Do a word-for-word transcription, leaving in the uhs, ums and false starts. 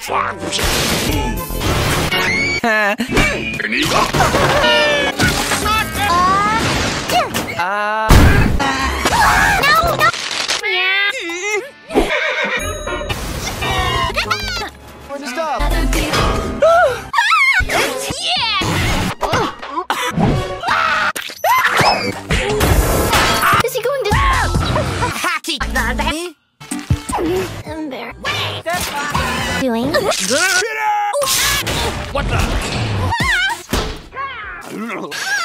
uh... No, no. Stop. Yeah. Is he going to hacky? Embarrassed. Doing? What the?